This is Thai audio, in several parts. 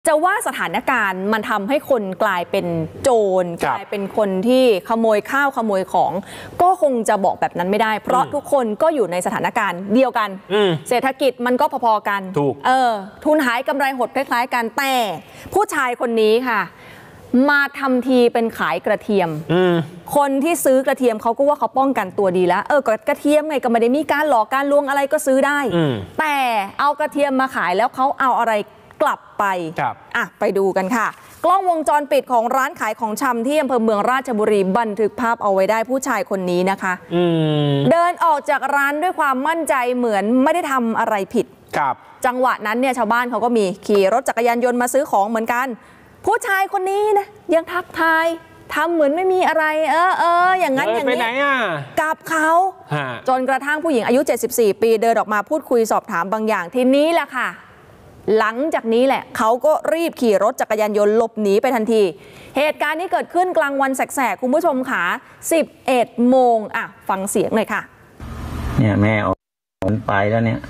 จะว่าสถานการณ์มันทำให้คนกลายเป็นโจรกลายเป็นคนที่ขโมยข้าวขโมยของก็คงจะบอกแบบนั้นไม่ได้เพราะทุกคนก็อยู่ในสถานการณ์เดียวกันเศรษฐกิจมันก็พอๆกันทุนหายกำไรหดคล้ายๆกันแต่ผู้ชายคนนี้ค่ะมาทำทีเป็นขายกระเทียมคนที่ซื้อกระเทียมเขาก็ว่าเขาป้องกันตัวดีแล้วกระเทียมไงก็ไม่ได้มีการหลอกการลวงอะไรก็ซื้อได้แต่เอากระเทียมมาขายแล้วเขาเอาอะไรกลับไปไปดูกันค่ะกล้องวงจรปิดของร้านขายของชำที่อำเภอเมืองราชบุรีบันทึกภาพเอาไว้ได้ผู้ชายคนนี้นะคะเดินออกจากร้านด้วยความมั่นใจเหมือนไม่ได้ทำอะไรผิดจังหวะนั้นเนี่ยชาวบ้านเขาก็มีขี่รถจักรยานยนต์มาซื้อของเหมือนกันผู้ชายคนนี้นะยังทักทายทำเหมือนไม่มีอะไรอย่างนั้นอย่างนี้กับเขาจนกระทั่งผู้หญิงอายุ74ปีเดินออกมาพูดคุยสอบถามบางอย่างทีนี้แหละค่ะหลังจากนี้แหละเขาก็รีบขี่รถจักรยานยนต์หลบหนีไปทันทีเหตุการณ์นี้เกิดขึ้นกลางวันแสกๆคุณผู้ชมค่ะ11 โมงฟังเสียงหน่อยค่ะเนี่ยแม่ออกไปแล้วเนี่ย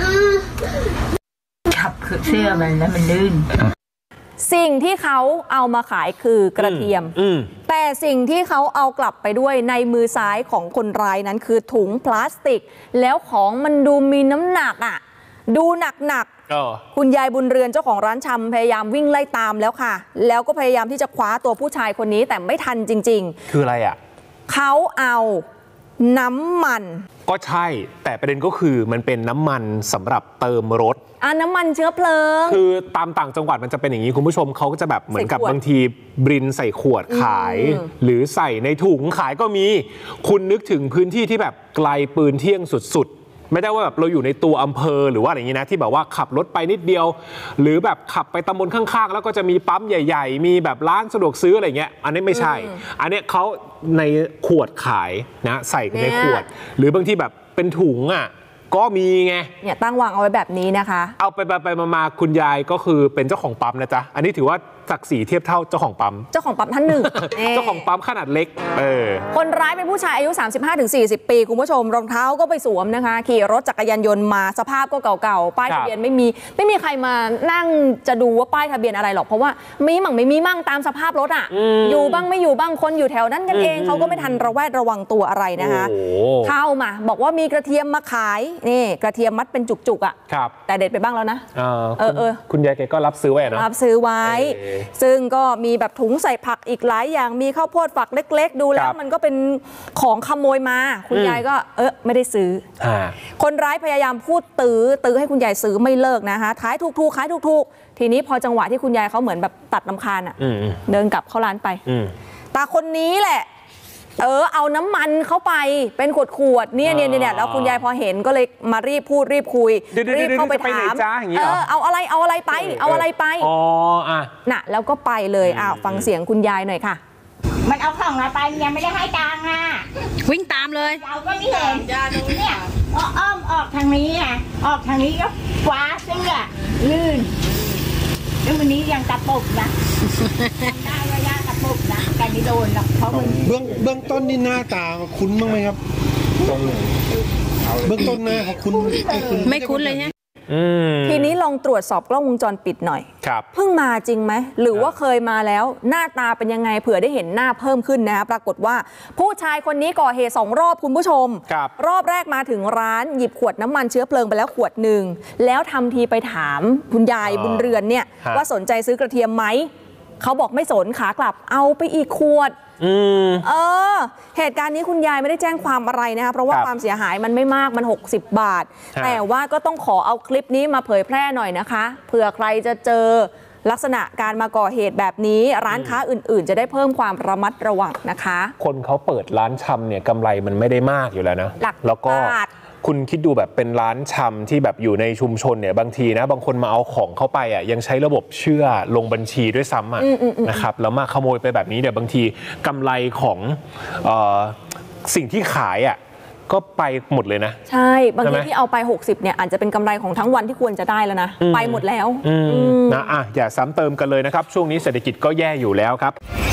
ขับเสื้อมันแล้วมันลื่นสิ่งที่เขาเอามาขายคือกระเทียมแต่สิ่งที่เขาเอากลับไปด้วยในมือซ้ายของคนร้ายนั้นคือถุงพลาสติกแล้วของมันดูมีน้ำหนักดูหนักคุณยายบุญเรือนเจ้าของร้านชำพยายามวิ่งไล่ตามแล้วค่ะแล้วก็พยายามที่จะคว้าตัวผู้ชายคนนี้แต่ไม่ทันจริงๆคืออะไรเขาเอาน้ำมันก็ใช่แต่ประเด็นก็คือมันเป็นน้ำมันสำหรับเติมรถน้ำมันเชื้อเพลิงคือตามต่างจังหวัดมันจะเป็นอย่างนี้คุณผู้ชมเขาก็จะแบบเหมือนกับบางทีบรินใส่ขวดขายหรือใส่ในถุงขายก็มีคุณนึกถึงพื้นที่ที่แบบไกลปืนเที่ยงสุดไม่ได้ว่าแบบเราอยู่ในตัวอำเภอหรือว่าอะไรอย่างนี้นะที่แบบว่าขับรถไปนิดเดียวหรือแบบขับไปตำบลข้างๆแล้วก็จะมีปั๊มใหญ่ๆมีแบบร้านสะดวกซื้ออะไรเงี้ยอันนี้ไม่ใช่อันนี้เขาในขวดขายนะใส่ในขวดหรือบางทีแบบเป็นถุงก็มีไงเนี่ยตั้งวางเอาไว้แบบนี้นะคะเอาไปมาคุณยายก็คือเป็นเจ้าของปั๊มนะจ๊ะอันนี้ถือว่าศักดิ์ศรีเทียบเท่าเจ้าของปั๊มท่านหนึ่งเจ้าของปั๊มขนาดเล็กคนร้ายเป็นผู้ชายอายุ 35-40 ปีคุณผู้ชมรองเท้าก็ไปสวมนะคะขี่รถจักรยานยนต์มาสภาพก็เก่าๆป้ายทะเบียนไม่มีใครมานั่งจะดูว่าป้ายทะเบียนอะไรหรอกเพราะว่ามีมั่งไม่มีมั่งตามสภาพรถอยู่บ้างไม่อยู่บ้างคนอยู่แถวนั้นกันเองเขาก็ไม่ทันระแวดระวังตัวอะไรนะคะเข้ามาบอกว่ามีกระเทียมมาขายนี่กระเทียมมัดเป็นจุกแต่เด็ดไปบ้างแล้วนะคุณยายแกก็รับซื้อไว้นะรับซื้อไว้ซึ่งก็มีแบบถุงใส่ผักอีกหลายอย่างมีข้าวโพดฝักเล็กๆดูแล้วมันก็เป็นของขโมยมาคุณยายก็ไม่ได้ซื้อคนร้ายพยายามพูดตื้อให้คุณยายซื้อไม่เลิกนะคะขายถูกทีนี้พอจังหวะที่คุณยายเขาเหมือนแบบตัดรำคาญเดินกลับเข้าร้านไปตาคนนี้แหละเอาน้ำมันเข้าไปเป็นขวดเนี่ยแล้วคุณยายพอเห็นก็เลยมารีบพูดรีบคุยรีบเข้าไปถามเอาอะไรไปน่ะแล้วก็ไปเลยฟังเสียงคุณยายหน่อยค่ะมันเอาของเราไปยังไม่ได้ให้ตังค์วิ่งตามเลยเราก็ไม่เห็นเนี่ยอ้อมออกทางนี้ออกทางนี้ก็คว้าเสื้อลื่นแล้ววันนี้ยังตะปบนะได้ว่ายากตะปบนะแต่ไม่โดนหรอกเพราะมันเบื้องต้นนี่หน้าตาคุ้นบ้างไหมครับเบื้องต้นหน้าเขาคุ้นไม่คุ้นเลยฮะทีนี้ลองตรวจสอบกล้องวงจรปิดหน่อยเพิ่งมาจริงไหมหรือว่าเคยมาแล้วหน้าตาเป็นยังไงเผื่อได้เห็นหน้าเพิ่มขึ้นนะปรากฏว่าผู้ชายคนนี้ก่อเหตุ2 รอบคุณผู้ชมรอบแรกมาถึงร้านหยิบขวดน้ำมันเชื้อเพลิงไปแล้วขวดหนึ่งแล้วทำทีไปถามคุณยายบุญเรือนเนี่ยว่าสนใจซื้อกระเทียมไหมเขาบอกไม่สนขากลับเอาไปอีกขวดเหตุการณ์นี้คุณยายไม่ได้แจ้งความอะไรนะคะเพราะว่าความเสียหายมันไม่มากมัน60 บาทแต่ว่าก็ต้องขอเอาคลิปนี้มาเผยแพร่หน่อยนะคะเผื่อใครจะเจอลักษณะการมาก่อเหตุแบบนี้ร้านค้าอื่นๆจะได้เพิ่มความระมัดระวังนะคะคนเขาเปิดร้านชำเนี่ยกำไรมันไม่ได้มากอยู่แล้วนะแล้วก็คุณคิดดูแบบเป็นร้านชำที่แบบอยู่ในชุมชนเนี่ยบางทีนะบางคนมาเอาของเข้าไปยังใช้ระบบเชื่อลงบัญชีด้วยซ้ำนะครับแล้วมาขโมยไปแบบนี้เดี๋ยวบางทีกำไรของสิ่งที่ขายก็ไปหมดเลยนะใช่บางทีที่เอาไป60เนี่ยอาจจะเป็นกำไรของทั้งวันที่ควรจะได้แล้วนะไปหมดแล้วนะอย่าซ้ำเติมกันเลยนะครับช่วงนี้เศรษฐกิจก็แย่อยู่แล้วครับ